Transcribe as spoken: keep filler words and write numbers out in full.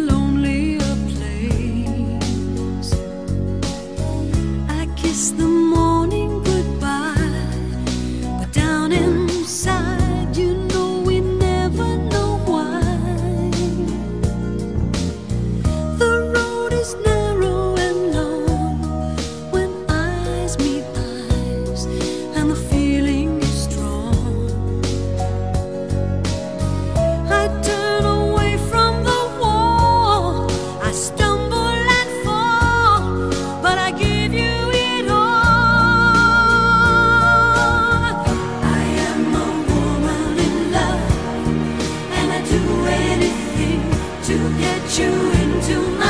lonelier place. I kiss the morning goodbye, but down inside, you know we never know why. The road is narrow and long when eyes meet eyes, and the feeling is strong. I turn away from the wall, I stumble and fall, but I give you it all. I am a woman in love, and I do anything to get you into my